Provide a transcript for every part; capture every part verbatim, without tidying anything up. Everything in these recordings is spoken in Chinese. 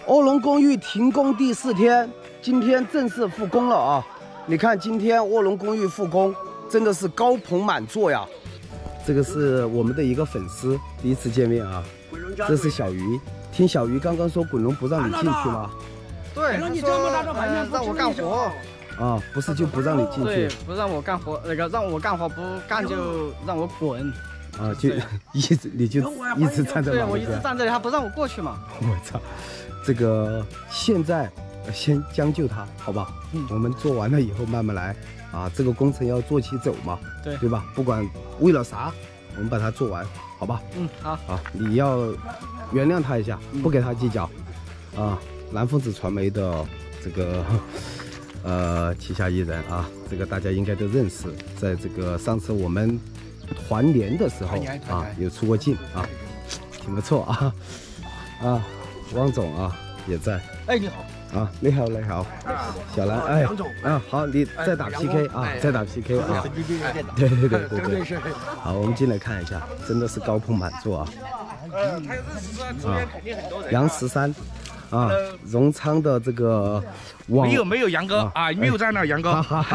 欧龙公寓停工第四天，今天正式复工了啊！你看，今天卧龙公寓复工，真的是高朋满座呀。这个是我们的一个粉丝，第一次见面啊。这是小鱼，听小鱼刚刚说滚龙不让你进去吗？ 对，你这么大的环境让我干活。 啊，不是就不让你进去， 对，不让我干活，那个让我干活不干就让我滚， 啊，就一直你就一直站在那边， 对我一直站这里，他不让我过去嘛。 我操，这个现在先将就他，好吧？嗯，我们做完了以后慢慢来啊，这个工程要做起走嘛， 对对吧？不管为了啥，我们把它做完，好吧？ 嗯，好， 啊，你要原谅他一下，不给他计较，啊，蓝疯子传媒的这个。呃，旗下艺人啊，这个大家应该都认识。在这个上次我们团年的时候啊，有出过镜啊，挺不错啊。啊，汪总啊也在。 哎，你好。 啊，你好，你好。小兰，哎，啊，好，你再打 P K 啊，再打 P K 啊。对对对对对。好，我们进来看一下，真的是高朋满座啊。啊，杨十三。 啊，荣昌的这个没有没有杨哥啊，没有在那杨哥。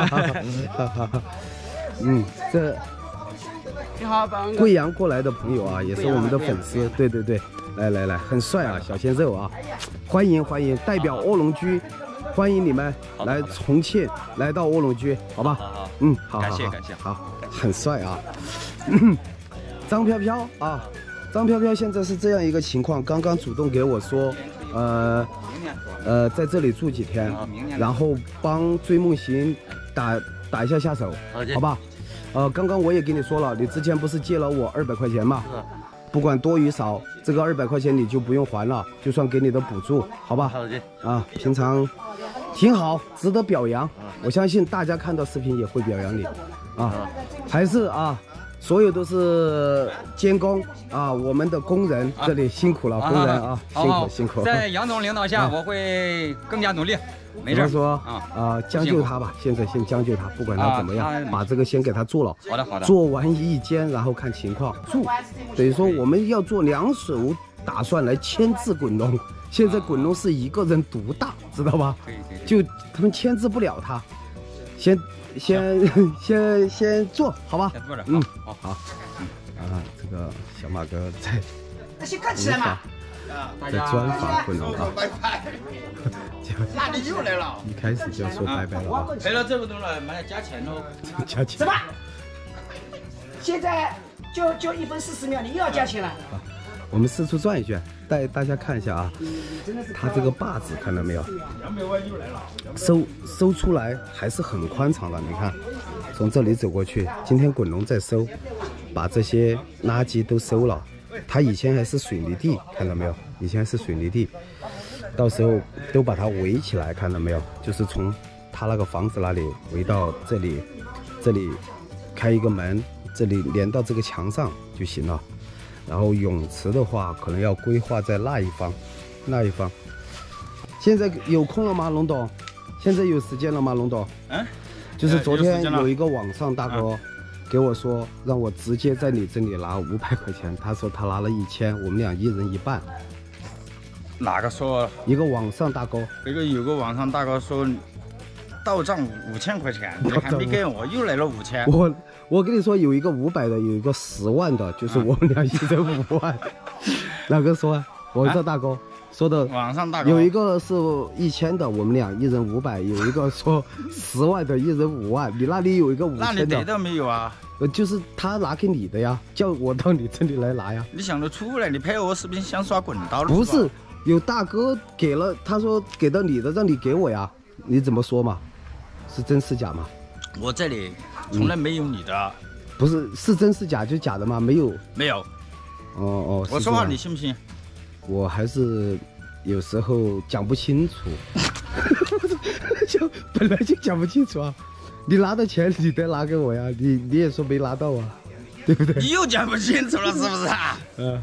嗯，这你好， 贵阳过来的朋友啊，也是我们的粉丝。对对对，来来来，很帅啊，小鲜肉啊，欢迎欢迎，代表卧龙居，欢迎你们来重庆，来到卧龙居，好吧？ 好好， 嗯，好， 感谢感谢， 好，很帅啊。张飘飘啊，张飘飘现在是这样一个情况，刚刚主动给我说。 呃，呃，在这里住几天，然后帮追梦行打打一下下手，好吧？呃，刚刚我也跟你说了，你之前不是借了我二百块钱吗？不管多与少，这个二百块钱你就不用还了，就算给你的补助，好吧？啊，平常挺好，值得表扬。我相信大家看到视频也会表扬你，啊，还是啊。 所有都是监工啊，我们的工人这里辛苦了，工人啊，辛苦辛苦。 在杨总领导下，我会更加努力。没事说啊啊，将就他吧，现在先将就他，不管他怎么样，把这个先给他做了。 好的好的。 做完一间，然后看情况住。等于说我们要做两手打算来牵制滚龙，现在滚龙是一个人独大，知道吧？ 对对。 就他们牵制不了他，先。 先先先做好吧， 先做着， 嗯， 好， 好，嗯啊，这个小马哥在， 那先干起来嘛， 在专访滚龙啊， 拜拜，那你又来了， 一开始就说拜拜了啊， 赔了这么多了，妈的加钱喽， 加钱， 什么？现在就就一分四十秒，你又要加钱了？ 我们四处转一圈，带大家看一下啊，它这个把子看到没有？收收出来还是很宽敞的，你看，从这里走过去，今天滚龙在收，把这些垃圾都收了。它以前还是水泥地，看到没有？以前是水泥地，到时候都把它围起来，看到没有？就是从它那个房子那里围到这里，这里开一个门，这里连到这个墙上就行了。 然后泳池的话，可能要规划在那一方，那一方。现在有空了吗，龙董？现在有时间了吗，龙董？嗯，就是昨天有一个网上大哥给我说，让我直接在你这里拿五百块钱。他说他拿了一千，我们俩一人一半。 哪个说？ 一个网上大哥， 一个有个网上大哥说。 到账五千块钱，你还没给我，又来了五千。 我我跟你说，有一个五百的，有一个十万的，就是我们俩一人五万。哪个说？我这大哥说的。 网上大哥有一个是一千的，我们俩一人五百；有一个说十万的，一人五万。你那里有一个五千的？ 那你得到没有啊？ 呃，就是他拿给你的呀，叫我到你这里来拿呀。 你想得出来？你拍我视频想耍滚刀了？ 不是，有大哥给了，他说给到你的，让你给我呀。你怎么说嘛？ 是真是假吗？ 我这里从来没有你的，嗯、 不是是真是假就假的吗？没有， 没有。 哦哦， 我说话你信不信？ 我还是有时候讲不清楚，就本来就讲不清楚啊。你拿的钱你得拿给我呀，你你也说没拿到啊，对不对？ 你又讲不清楚了是不是啊？ 嗯。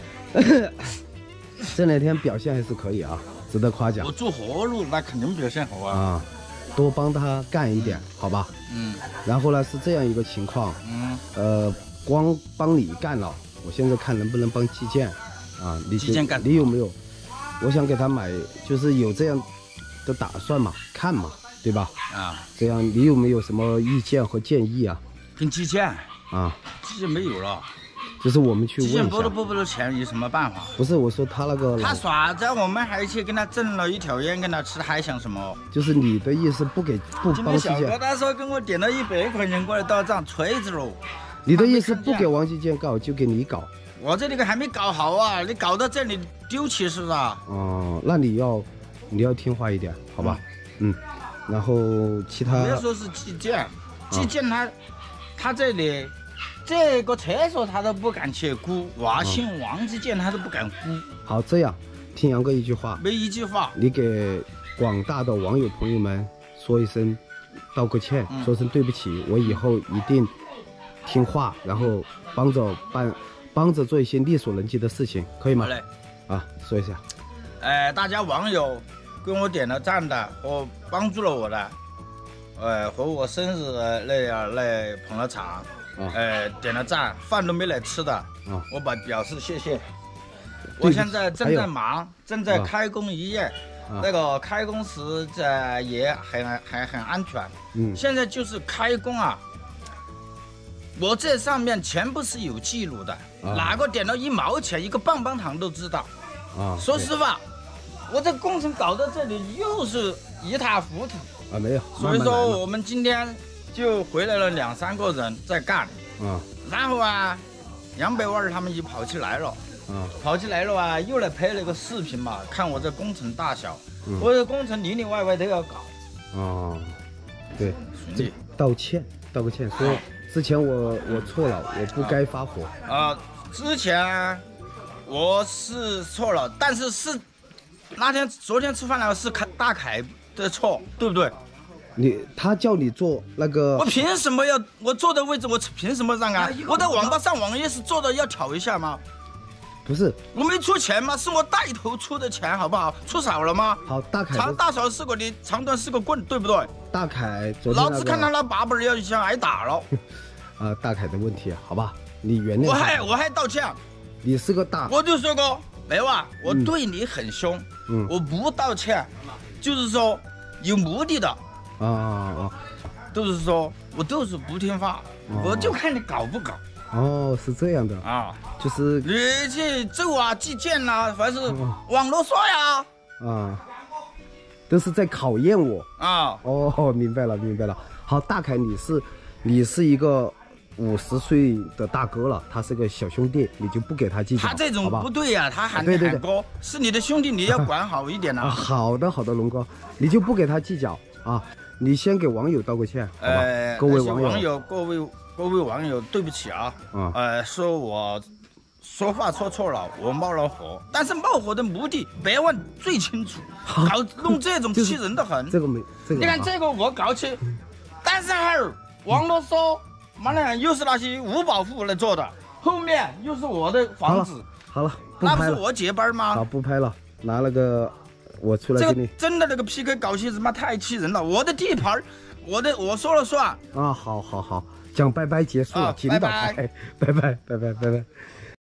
这两天表现还是可以啊，值得夸奖。 我做活路那肯定表现好啊。 啊。 多帮他干一点，好吧？嗯。然后呢是这样一个情况，嗯，呃，光帮你干了，我现在看能不能帮基建，啊，你基建干， 你有没有？ 我想给他买，就是有这样的打算嘛，看嘛，对吧？ 啊， 这样你有没有什么意见和建议啊？ 跟基建啊， 基建没有了， 就是我们去问一下。 基建拨都拨不到钱，有什么办法？ 不是，我说他那个他耍着，我们还去跟他挣了一条烟跟他吃，还想什么？ 就是你的意思不给不今帮基建？ 天小哥他说跟我点了一百块钱过来到账，锤子喽！ 你的意思不给王基建搞，就给你搞？ 我这里个还没搞好啊，你搞到这里丢弃是吧？ 哦，那你要你要听话一点，好吧？嗯，嗯然后其他别说是基建，基建他、啊、他这里这个厕所他都不敢去估，娃姓王基建他都不敢估。 好，这样听杨哥一句话， 没一句话， 你给广大的网友朋友们说一声，道个歉，嗯、说声对不起，我以后一定听话，然后帮着办。帮着做一些力所能及的事情，可以吗？ 好嘞， 啊，说一下。 呃，大家网友跟我点了赞的，或帮助了我的，呃，和我生日那样来捧了场，啊、呃，点了赞，饭都没来吃的，啊、我把表示谢谢。我现在正在忙，正在开工营业，啊、那个开工时在也很还很安全。嗯，现在就是开工啊。我这上面全部是有记录的，啊、哪个点了一毛钱，一个棒棒糖都知道。啊，说实话，我这工程搞到这里又是一塌糊涂。 啊，没有。 所以说我们今天就回来了两三个人在干。啊。然后啊，杨百万他们就跑起来了。啊。跑起来了啊，又来拍了个视频嘛，看我这工程大小，嗯、我这工程里里外外都要搞。 啊。对。这道歉，道个歉，说。之前我我错了，我不该发火。 啊、呃，之前我是错了，但是是那天昨天吃饭那个是凯大凯的错，对不对？ 你他叫你做那个， 我凭什么要我坐的位置？我凭什么让啊？我在网吧上网页是做的要挑一下吗？ 不是， 我没出钱吗？是我带头出的钱，好不好？出少了吗？ 好，大凯长大小是个你，长短是个棍，对不对？ 大凯昨天、那个， 老子看他那把本要想挨打了。 啊，大凯的问题，好吧，你原谅我还我还道歉。 你是个大， 我就说过，没娃，我对你很凶，嗯，我不道歉，就是说有目的的。啊啊！都是说我都是不听话，哦、我就看你搞不搞。 哦，是这样的啊，就是你去走啊、基建啊，还是网络刷呀？ 啊，都是在考验我啊。 哦，明白了，明白了。好，大凯，你是你是一个五十岁的大哥了，他是个小兄弟，你就不给他计较。 他这种不对呀、啊，他喊你喊哥，是你的兄弟，你要管好一点啊。 啊好的，好的，龙哥，你就不给他计较啊。你先给网友道个歉，好吧？呃、各位网友， 网友各位各位网友，对不起啊，嗯、呃，说我说话说错了，我冒了火，但是冒火的目的，百万最清楚，搞弄这种气人的很。 就是、这个没，这个、 你看这个我搞起，但是还有网络说，妈的又是那些五保户来做的，后面又是我的房子， 好了，好了， 那不是我接班吗？ 好，不拍了，拿了个。我出来给你， 这个真的那个 P K 搞起他妈太气人了！我的地盘，我的我说了算啊！好好好，讲拜拜结束了，请导拜拜拜拜拜拜拜拜。